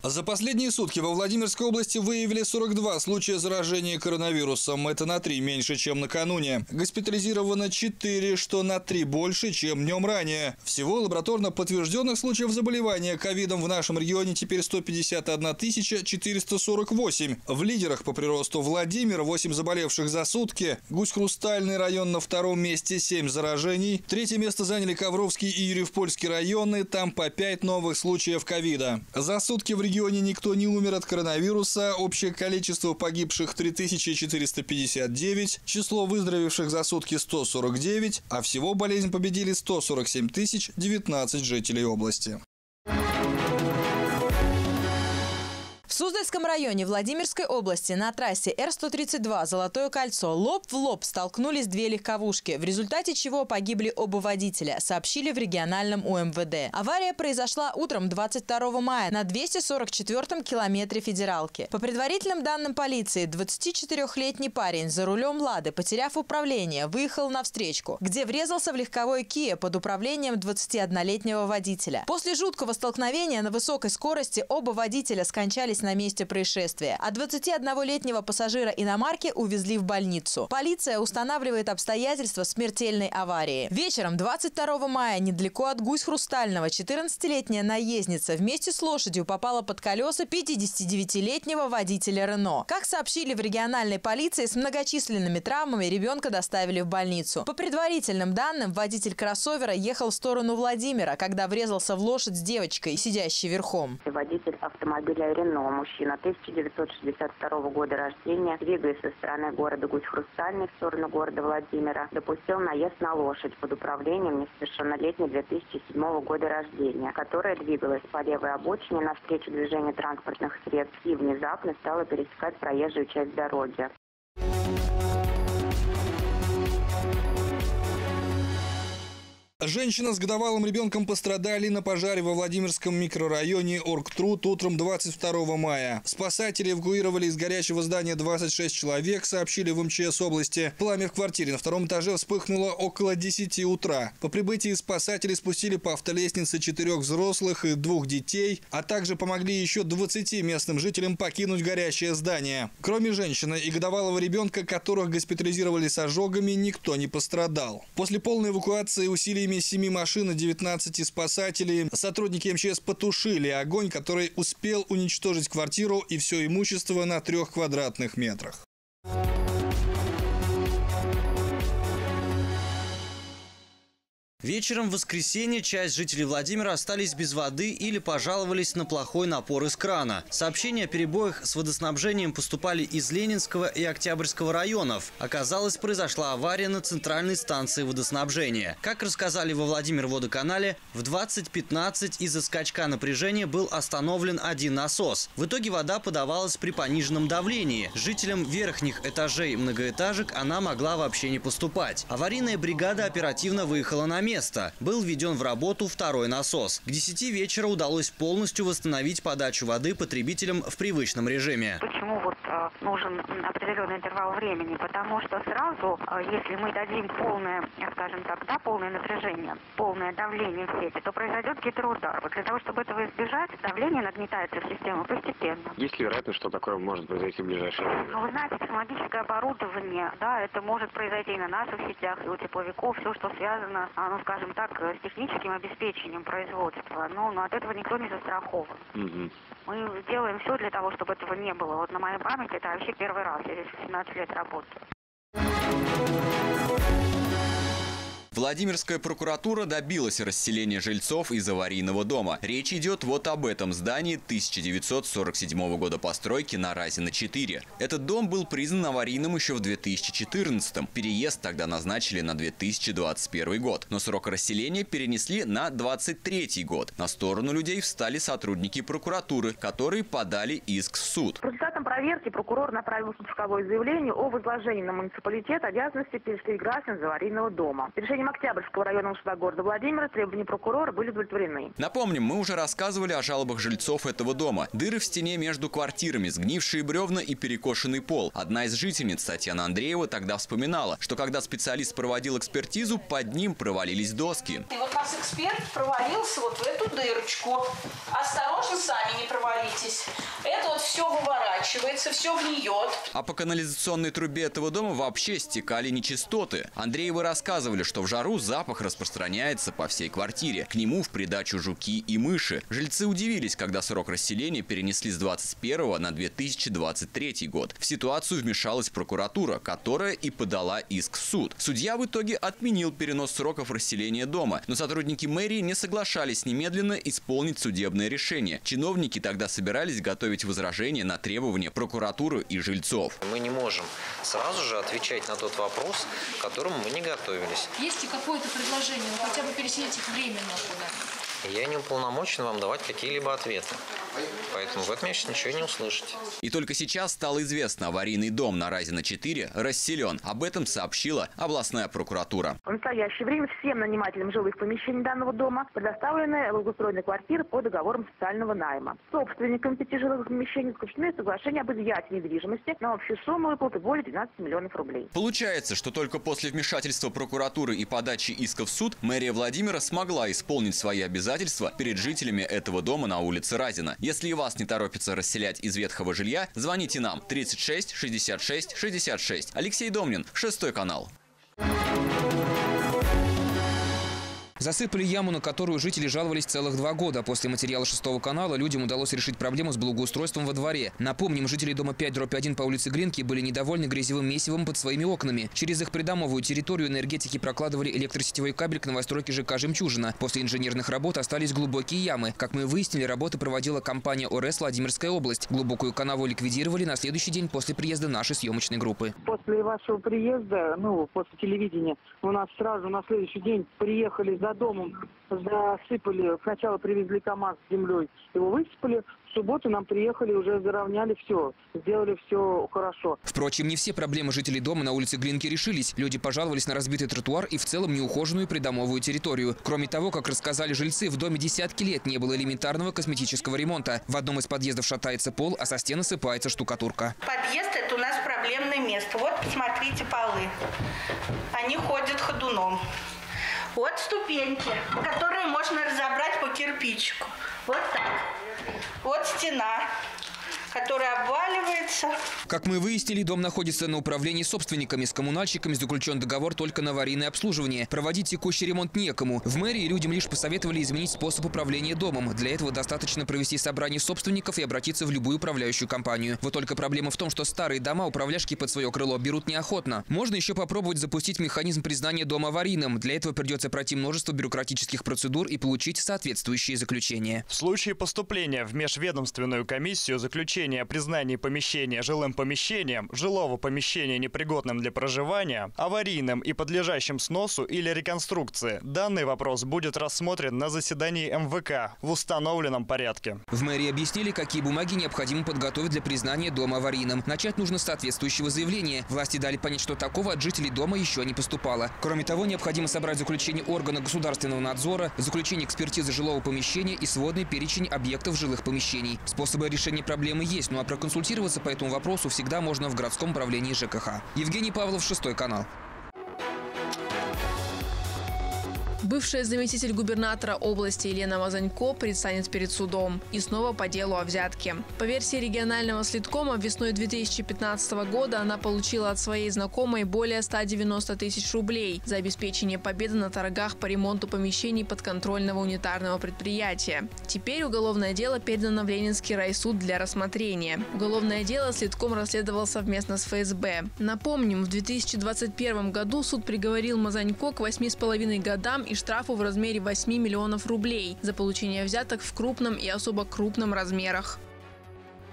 За последние сутки во Владимирской области выявили 42 случая заражения коронавирусом. Это на 3 меньше, чем накануне. Госпитализировано 4, что на 3 больше, чем днем ранее. Всего лабораторно подтвержденных случаев заболевания ковидом в нашем регионе теперь 151 448. В лидерах по приросту Владимир, 8 заболевших за сутки. Гусь-Хрустальный район на 2-м месте, 7 заражений. 3-е место заняли Ковровский и Юрьев-Польский районы. Там по 5 новых случаев ковида. За сутки в регионе никто не умер от коронавируса. Общее количество погибших 3459, число выздоровевших за сутки 149, а всего болезнь победили 147 019 жителей области. В Суздальском районе Владимирской области на трассе Р-132 «Золотое кольцо» лоб в лоб столкнулись 2 легковушки, в результате чего погибли оба водителя, сообщили в региональном УМВД. Авария произошла утром 22 мая на 244-м километре федералки. По предварительным данным полиции, 24-летний парень за рулем «Лады», потеряв управление, выехал на встречку, где врезался в легковой Kia под управлением 21-летнего водителя. После жуткого столкновения на высокой скорости оба водителя скончались на месте происшествия, а 21-летнего пассажира иномарки увезли в больницу. Полиция устанавливает обстоятельства смертельной аварии. Вечером 22 мая недалеко от Гусь-Хрустального 14-летняя наездница вместе с лошадью попала под колеса 59-летнего водителя Рено. Как сообщили в региональной полиции, с многочисленными травмами ребенка доставили в больницу. По предварительным данным, водитель кроссовера ехал в сторону Владимира, когда врезался в лошадь с девочкой, сидящей верхом. Водитель автомобиля Рено, мужчина 1962 года рождения, двигаясь со стороны города Гусь-Хрустальный в сторону города Владимира, допустил наезд на лошадь под управлением несовершеннолетней 2007 года рождения, которая двигалась по левой обочине навстречу движению транспортных средств и внезапно стала пересекать проезжую часть дороги. Женщина с годовалым ребенком пострадали на пожаре во Владимирском микрорайоне Оргтруд утром 22 мая. Спасатели эвакуировали из горящего здания 26 человек, сообщили в МЧС области. Пламя в квартире на 2-м этаже вспыхнуло около 10 утра. По прибытии спасатели спустили по автолестнице 4 взрослых и 2 детей, а также помогли еще 20 местным жителям покинуть горящее здание. Кроме женщины и годовалого ребенка, которых госпитализировали с ожогами, никто не пострадал. После полной эвакуации усилиями 7 машин и 19 спасателей сотрудники МЧС потушили огонь, который успел уничтожить квартиру и все имущество на 3 квадратных метрах. Вечером в воскресенье часть жителей Владимира остались без воды или пожаловались на плохой напор из крана. Сообщения о перебоях с водоснабжением поступали из Ленинского и Октябрьского районов. Оказалось, произошла авария на центральной станции водоснабжения. Как рассказали во Владимир-водоканале, в 20:15 из-за скачка напряжения был остановлен один насос. В итоге вода подавалась при пониженном давлении. Жителям верхних этажей многоэтажек она могла вообще не поступать. Аварийная бригада оперативно выехала на место. Был введен в работу 2-й насос. К 10 вечера удалось полностью восстановить подачу воды потребителям в привычном режиме. Почему нужен определенный интервал времени? Потому что сразу, если мы дадим полное, скажем так, полное напряжение, полное давление в сети, то произойдет гидроудар. Для того, чтобы этого избежать, давление нагнетается в систему постепенно. Есть ли вероятность, что такое может произойти в ближайшее время? Вы знаете, технологическое оборудование, это может произойти и на наших сетях, и у тепловиков, все, что связано, скажем так, с техническим обеспечением производства. Но от этого никто не застрахован. Мы делаем все для того, чтобы этого не было. На моей памяти это вообще первый раз. Я здесь 17 лет работаю. Владимирская прокуратура добилась расселения жильцов из аварийного дома. Речь идет вот об этом здании 1947 года постройки на Разина 4. Этот дом был признан аварийным еще в 2014-м. Переезд тогда назначили на 2021 год. Но срок расселения перенесли на 2023 год. На сторону людей встали сотрудники прокуратуры, которые подали иск в суд. Результатом проверки прокурор направил в суд исковое заявление о возложении на муниципалитет обязанности переселить граждан из аварийного дома. Решением Октябрьского районного суда города Владимира требования прокурора были удовлетворены. Напомним, мы уже рассказывали о жалобах жильцов этого дома. Дыры в стене между квартирами, сгнившие бревна и перекошенный пол. Одна из жительниц, Татьяна Андреева, тогда вспоминала, что когда специалист проводил экспертизу, под ним провалились доски. И вот наш эксперт провалился вот в эту дырочку. Осторожно, сами не провалитесь. Это вот все выворачивается, все гниет. А по канализационной трубе этого дома вообще стекали нечистоты. Андреевы рассказывали, что в жару запах распространяется по всей квартире. К нему в придачу жуки и мыши. Жильцы удивились, когда срок расселения перенесли с 2021 на 2023 год. В ситуацию вмешалась прокуратура, которая и подала иск в суд. Судья в итоге отменил перенос сроков расселения дома, но сотрудники мэрии не соглашались немедленно исполнить судебное решение. Чиновники тогда собирались готовить возражения на требования прокуратуры и жильцов. Мы не можем сразу же отвечать на тот вопрос, к которому мы не готовились. Есть ли какое-то предложение, ну хотя бы переселить их временно куда? Я не уполномочен вам давать какие-либо ответы. Поэтому в этом я сейчас ничего не услышите. И только сейчас стало известно, аварийный дом на Разина 4 расселен. Об этом сообщила областная прокуратура. В настоящее время всем нанимателям жилых помещений данного дома предоставлены благоустроенные квартиры по договорам социального найма. Собственникам 5 жилых помещений заключены соглашения об изъятии недвижимости на общую сумму выплаты более 12 миллионов рублей. Получается, что только после вмешательства прокуратуры и подачи иска в суд мэрия Владимира смогла исполнить свои обязательства перед жителями этого дома на улице Разина. Если и вас не торопится расселять из ветхого жилья, звоните нам 36 66 66. Алексей Домнин, 6 канал. Засыпали яму, на которую жители жаловались целых 2 года. После материала 6 канала людям удалось решить проблему с благоустройством во дворе. Напомним, жители дома 5/1 по улице Гринки были недовольны грязевым месивом под своими окнами. Через их придомовую территорию энергетики прокладывали электросетевой кабель к новостройке ЖК «Жемчужина». После инженерных работ остались глубокие ямы. Как мы выяснили, работы проводила компания ОРС «Владимирская область». Глубокую канаву ликвидировали на следующий день после приезда нашей съемочной группы. После вашего приезда, после телевидения, у нас сразу на следующий день приехали за домом, засыпали, сначала привезли КамАЗ с землей, его высыпали, в субботу нам приехали, уже заровняли все, сделали все хорошо. Впрочем, не все проблемы жителей дома на улице Глинки решились. Люди пожаловались на разбитый тротуар и в целом неухоженную придомовую территорию. Кроме того, как рассказали жильцы, в доме десятки лет не было элементарного косметического ремонта. В одном из подъездов шатается пол, а со стен осыпается штукатурка. Подъезд – это у нас проблемное место. Вот, посмотрите, полы. Они ходят ходуном. Вот ступеньки, которые можно разобрать по кирпичику. Вот так. Вот стена, которая обваливается. Как мы выяснили, дом находится на управлении собственниками. С коммунальщиками заключен договор только на аварийное обслуживание. Проводить текущий ремонт некому. В мэрии людям лишь посоветовали изменить способ управления домом. Для этого достаточно провести собрание собственников и обратиться в любую управляющую компанию. Вот только проблема в том, что старые дома управляшки под свое крыло берут неохотно. Можно еще попробовать запустить механизм признания дома аварийным. Для этого придется пройти множество бюрократических процедур и получить соответствующие заключения. В случае поступления в межведомственную комиссию заключения о признании помещения жилым помещением, жилого помещения непригодным для проживания, аварийным и подлежащим сносу или реконструкции, данный вопрос будет рассмотрен на заседании МВК в установленном порядке. В мэрии объяснили, какие бумаги необходимо подготовить для признания дома аварийным. Начать нужно с соответствующего заявления. Власти дали понять, что такого от жителей дома еще не поступало. Кроме того, необходимо собрать заключение органа государственного надзора, заключение экспертизы жилого помещения и сводный перечень объектов жилых помещений. Способы решения проблемы есть, ну а проконсультироваться по этому вопросу всегда можно в городском управлении ЖКХ. Евгений Павлов, 6 канал. Бывшая заместитель губернатора области Елена Мазанько предстанет перед судом. И снова по делу о взятке. По версии регионального следкома, весной 2015 года она получила от своей знакомой более 190 тысяч рублей за обеспечение победы на торгах по ремонту помещений подконтрольного унитарного предприятия. Теперь уголовное дело передано в Ленинский райсуд для рассмотрения. Уголовное дело следком расследовал совместно с ФСБ. Напомним, в 2021 году суд приговорил Мазанько к 8,5 годам и штрафу в размере 8 миллионов рублей за получение взяток в крупном и особо крупном размерах.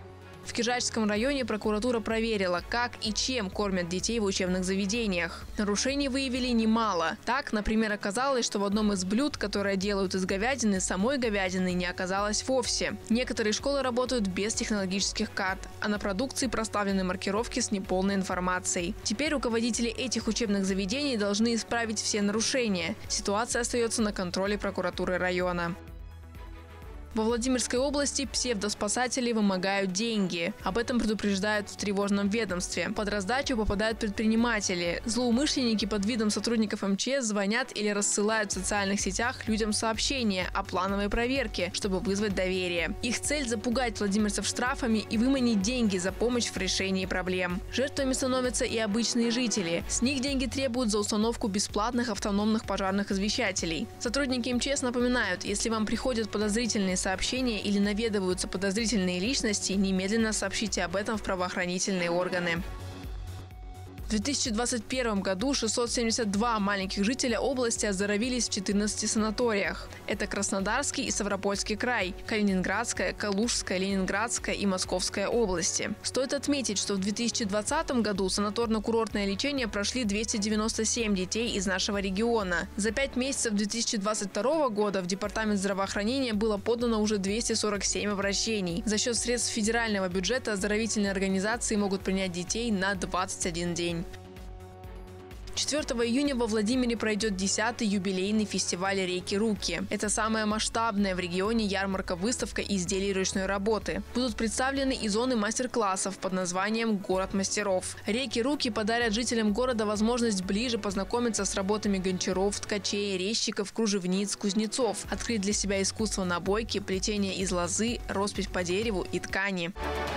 В Кижачском районе прокуратура проверила, как и чем кормят детей в учебных заведениях. Нарушений выявили немало. Так, например, оказалось, что в одном из блюд, которое делают из говядины, самой говядины не оказалось вовсе. Некоторые школы работают без технологических карт, а на продукции проставлены маркировки с неполной информацией. Теперь руководители этих учебных заведений должны исправить все нарушения. Ситуация остается на контроле прокуратуры района. Во Владимирской области псевдоспасатели вымогают деньги. Об этом предупреждают в тревожном ведомстве. Под раздачу попадают предприниматели. Злоумышленники под видом сотрудников МЧС звонят или рассылают в социальных сетях людям сообщения о плановой проверке, чтобы вызвать доверие. Их цель – запугать владимирцев штрафами и выманить деньги за помощь в решении проблем. Жертвами становятся и обычные жители. С них деньги требуют за установку бесплатных автономных пожарных извещателей. Сотрудники МЧС напоминают, если вам приходят подозрительные сообщения или наведываются подозрительные личности, немедленно сообщите об этом в правоохранительные органы. В 2021 году 672 маленьких жителя области оздоровились в 14 санаториях. Это Краснодарский и Ставропольский край, Калининградская, Калужская, Ленинградская и Московская области. Стоит отметить, что в 2020 году санаторно-курортное лечение прошли 297 детей из нашего региона. За 5 месяцев 2022 года в Департамент здравоохранения было подано уже 247 обращений. За счет средств федерального бюджета оздоровительные организации могут принять детей на 21 день. 4 июня во Владимире пройдет 10-й юбилейный фестиваль «Реки-руки». Это самая масштабная в регионе ярмарка-выставка изделий ручной работы. Будут представлены и зоны мастер-классов под названием «Город мастеров». «Реки-руки» подарят жителям города возможность ближе познакомиться с работами гончаров, ткачей, резчиков, кружевниц, кузнецов, открыть для себя искусство набойки, плетение из лозы, роспись по дереву и ткани.